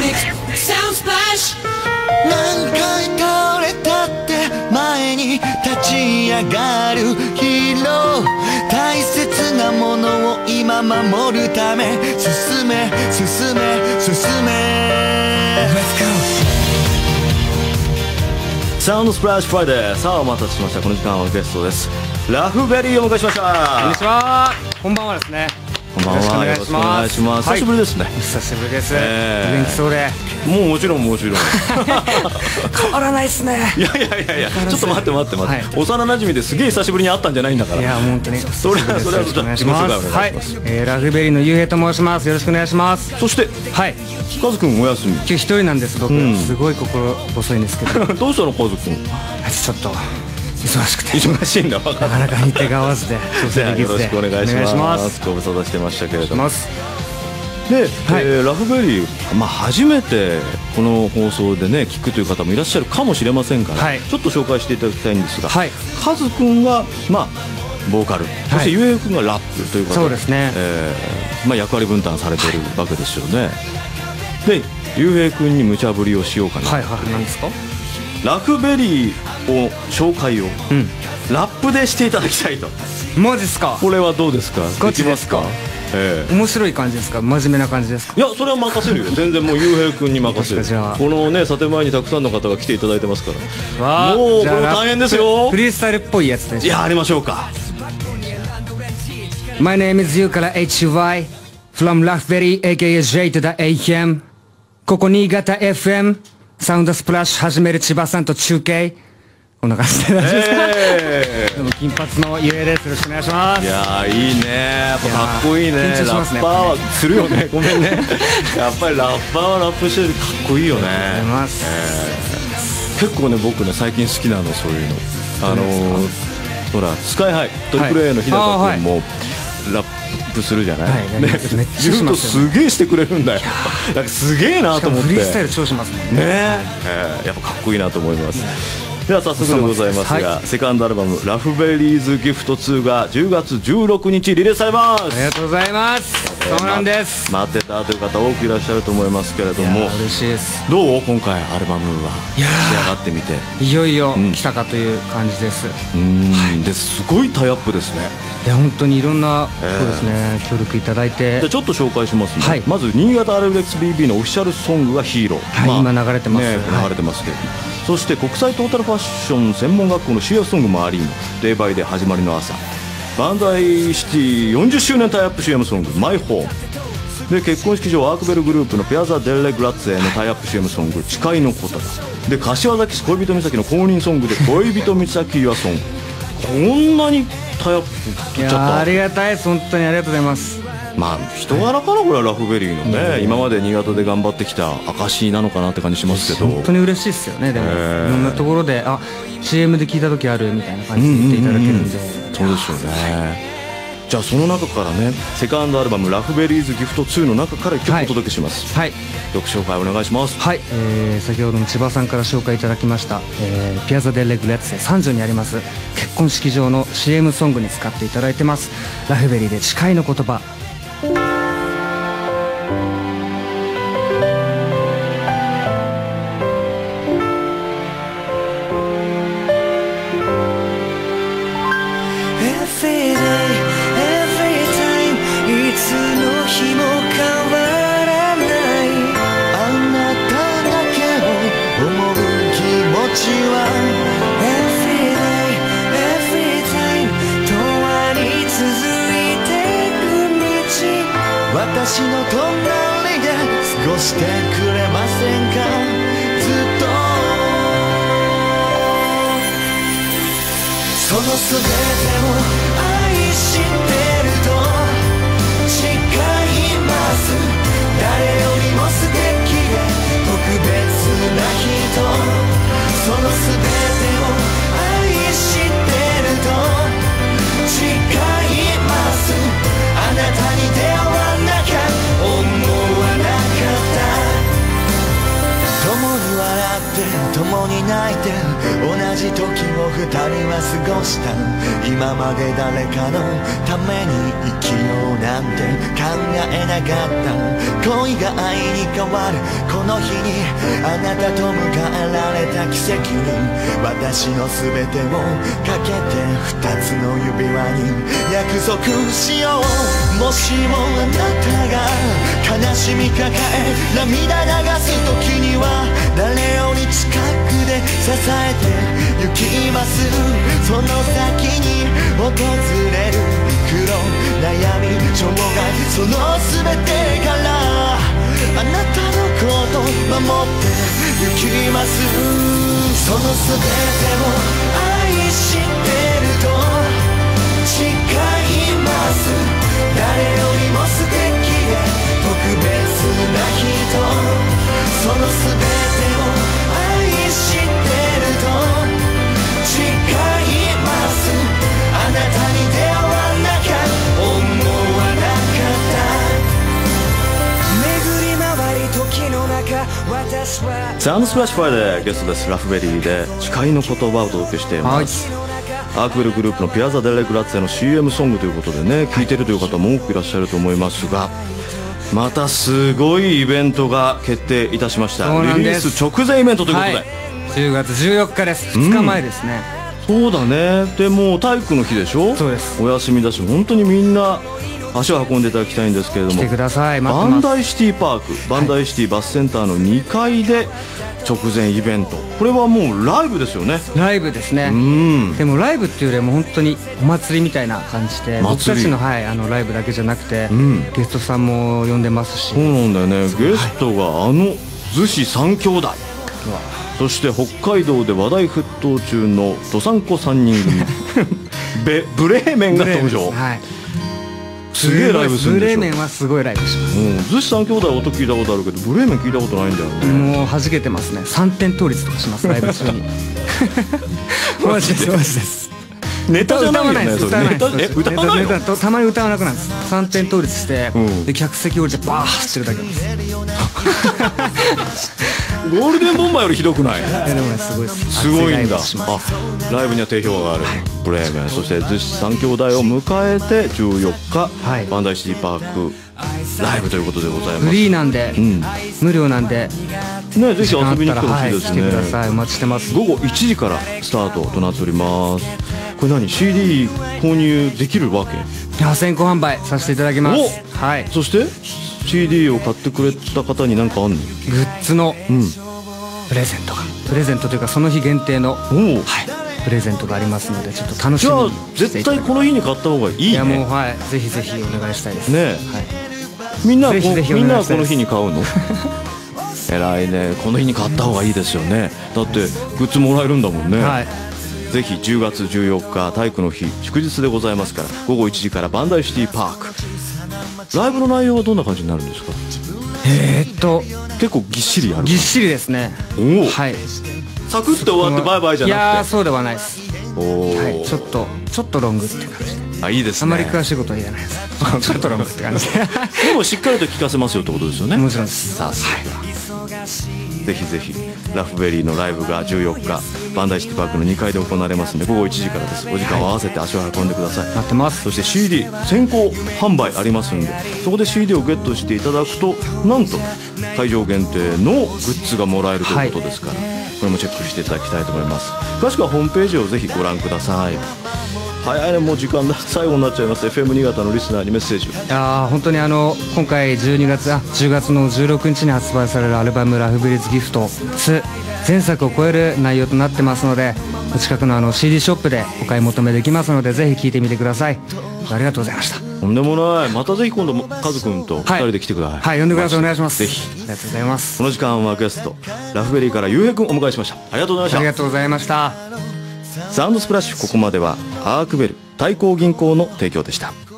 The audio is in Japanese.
何回倒れたって前に立ち上がるヒーロー、大切なものを今守るため進め進め進め Let's go。 サウンドスプラッシュフライデー。さあお待たせしました。この時間はゲストです。ラフベリーをお迎えしました。 こんにちは。こんばんはですね。 こんばんは。よろしくお願いします。久しぶりですね。 久しぶりです。元気そうで。 もちろん変わらないですね。 いやちょっと待って、幼馴染ですげえ久しぶりに会ったんじゃないんだから。 いや本当にそれはよろしくお願いします。はい、ラフベリーのゆうへいと申します。よろしくお願いします。 そしてはいカズくんお休み。 今日一人なんです僕。すごい心細いんですけど。 どうしたのカズくん。 ちょっと忙しくて。 忙しいんだ。なかなか日程が合わずで調整できずで。 よろしくお願いします。ご無沙汰してましたけれども。で、ラフベリー、初めてこの放送でね聞くという方もいらっしゃるかもしれませんから、ちょっと紹介していただきたいんですが、カズくんがボーカル、そしてゆうへいくんがラップということで、 そうですね、 役割分担されているわけですよね。でゆうへいくんに無茶ぶりをしようかな。 何ですか。 ラフベリーを紹介を、ラップでしていただきたいと。 マジっすか。 これはどうですか。 ガチですか。面白い感じですか。真面目な感じですか。 いやそれは任せるよ。全然もうゆうへいくんに任せる。このね建前にたくさんの方が来ていただいてますから、もうこれ大変ですよ。 フリースタイルっぽいやつでやりましょうか。 My name is You から HY From ラフベリー aka J to the AM。 ここ新潟 FM サウンドスプラッシュ始める千葉さんと中継。こんな感じで大丈夫ですか。でも金髪のゆうへいです。よろしくお願いします。 いやいいね。やっぱかっこいいね。 緊張しますね。 ラッパーはするよね。ごめんね。やっぱりラッパーはラップしてるかっこいいよね。結構ね僕ね最近好きなのそういうの。ほらスカイハイトリプル A の日高君もラップするじゃない。言うとすげえしてくれるんだよ。なんかすげえなと思って。 フリースタイル超しますね。 やっぱかっこいいなと思います。では早速でございますが、セカンドアルバム「ラフベリーズギフト2」が10月16日リリースされます。 ありがとうございます。そうなんです。 待ってたという方多くいらっしゃると思いますけれども、 嬉しいです。 どう今回アルバムは仕上がってみて。 いよいよ来たかという感じです。 ですごいタイアップですね。 いや本当にいろんなそうですね協力いただいて。 ちょっと紹介しますね。まず新潟 RXBB のオフィシャルソングが「ヒーロー」。 今流れてます。 流れてますけど、そして国際トータルファッション専門学校の CM ソングもありの「デイバイデイ始まりの朝」、バンダイシティ40周年タイアップ CM ソング「マイホーム」で、結婚式場アークベルグループのピアザ・デルレ・グラッツェのタイアップ CM ソング「誓いのことだ」で、柏崎市恋人岬の公認ソングで「恋人岬ユアソング」。こんなにタイアップ取っちゃった。 ありがたいです。本当にありがとうございます。 人柄かなこれはラフベリーのね、今まで新潟で頑張ってきた証なのかなって感じしますけど、 本当に嬉しいですよね。でもいろんなところでCM で聞いた時あるみたいな感じで言っていただけるんで。 そうですよね。じゃあその中からね、セカンドアルバム「ラフベリーズギフト2」の中から1曲お届けします。曲紹介お願いします。 はい、先ほどの千葉さんから紹介いただきましたピアザ・デルレ・グラッツェ三条にあります結婚式場の CM ソングに使っていただいてます。ラフベリーで誓いの言葉。 私の隣で過ごしてくれませんか。ずっとその全てを愛してると誓います。誰よりも素敵で特別な人、その全てを愛してると誓います。あなたに出会わなきゃ思わなかった。共に笑って共に泣いて同じじ時を二人は過ごした。今まで誰かのために生きようなんて考えなかった。恋が愛に変わるこの日に、あなたと迎えられた奇跡に、私の全てをかけて二つの指輪に約束しよう。もしもあなたが悲しみ抱え涙流す時には、誰より近くで支えて行きます。その先に訪れる苦労悩み障害、その全てからあなたのこと守って行きます。その全てを愛してると誓います。誰よりも素敵で特別な人、その全てを愛してると誓います。あなたに出会わなきゃ思わなかった。巡り回り時の中、私はサウンドスプラッシュファイでゲストです。ラフベリーで誓いの言葉をお届けしています。アークベルグループのピアザ・デレグラッツェの CM ソングということでね、聴いてるという方も多くいらっしゃると思いますが、またすごいイベントが決定いたしました。リリース直前イベントということで、 10月14日です。2日前ですね。 そうだね。でもう体育の日でしょ。 そうです。 お休みだし、本当にみんな足を運んでいただきたいんですけれども、 来てください。 バンダイシティパーク、バンダイシティバスセンターの2階で直前イベント。これはもうライブですよね。 ライブですね。でもライブっていうよりも本当にお祭りみたいな感じで、僕たちのライブだけじゃなくて、ゲストさんも呼んでますし。 そうなんだよね。ゲストが逗子三兄弟、そして北海道で話題沸騰中のどさんこ3人組ブレーメンが登場。すげえライブするんでしょ。 ブレーメンはすごいライブします。 逗子三兄弟は音聞いたことあるけど、ブレーメン聞いたことないんだよね。 もう弾けてますね。3点倒立とかします、ライブ中に。マジですマジです。 ネタじゃないよね。 歌わないです。 歌わないの？ たまに歌わなくなるんです。3点倒立して、で客席降りてバーッ走ってるだけなんです。 ゴールデンボンバーよりひどくない？ でもね、すごいです。 すごいんだ。ライブには定評があるブレーメン、そして逗子三兄弟を迎えて14日、バンダイシティパークライブということでございます。 フリーなんで、無料なんでね、ぜひ遊びに来てほしいですね。 来てください。お待ちしてます。 午後1時からスタートとなっております。これ何 CD 購入できるわけ？ 先行販売させていただきます。はい。 そして CD を買ってくれた方に何かあんの？グッズのプレゼントが、プレゼントというかその日限定のプレゼントがありますので、ちょっと楽しみにしていただきます。 じゃあ絶対この日に買った方がいいね。いやもうぜひぜひお願いしたいですね。 みんなはこの日に買うの？偉いね。この日に買った方がいいですよね。だってグッズもらえるんだもんね。ぜひ10月14日体育の日祝日でございますから、午後1時からバンダイシティパーク。ライブの内容はどんな感じになるんですか？結構ぎっしりある。 ぎっしりですね。はい。 サクッと終わってバイバイじゃなくて。 いやそうではないです。はい。ちょっとロングって感じで。 いいですね。 あまり詳しいことは言えないです。ちょっとロングって感じで。 でもしっかりと聞かせますよってことですよね。 もちろんです。 さすが。ぜひぜひラフベリーのライブが14日バンダイシティパークの2階で行われますので、午後1時からです。お時間を合わせて足を運んでください。 待ってます。 そして CD 先行販売ありますんで、そこで CD をゲットしていただくと、なんと会場限定のグッズがもらえるということですから、これもチェックしていただきたいと思います。詳しくはホームページをぜひご覧ください。早いね、もう時間だ。最後になっちゃいます。 FM 新潟のリスナーにメッセージ。 本当に今回10月の16日に発売されるアルバム「ラフベリーズギフト2」前作を超える内容となってますので、お近くのCD ショップでお買い求めできますので、ぜひ聴いてみてください。ありがとうございました。 とんでもない。またぜひ今度カズくんと2人で来てください。 はい、呼んでください。お願いします。 ぜひ。 ありがとうございます。 この時間はゲストラフベリーからゆうへいくんお迎えしました。ありがとうございました。 ありがとうございました。 サウンドスプラッシュ、ここまではアークベル対抗銀行の提供でした。